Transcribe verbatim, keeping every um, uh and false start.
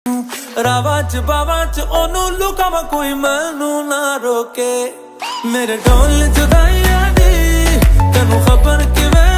ਰਾਵਾਂ ਚ ਬਾਵਾਂ ਚ ਉਹਨੂੰ ਲੁਕਾਵਾਂ ਕੋਈ ਮੈਨੂੰ ਨਾ ਰੋਕੇ। ਮੇਰੇ ਢੋਲ ਜੁਦਾਈਆਂ ਦੀ ਤੈਨੂੰ ਖਬਰ ਕਿਵੇਂ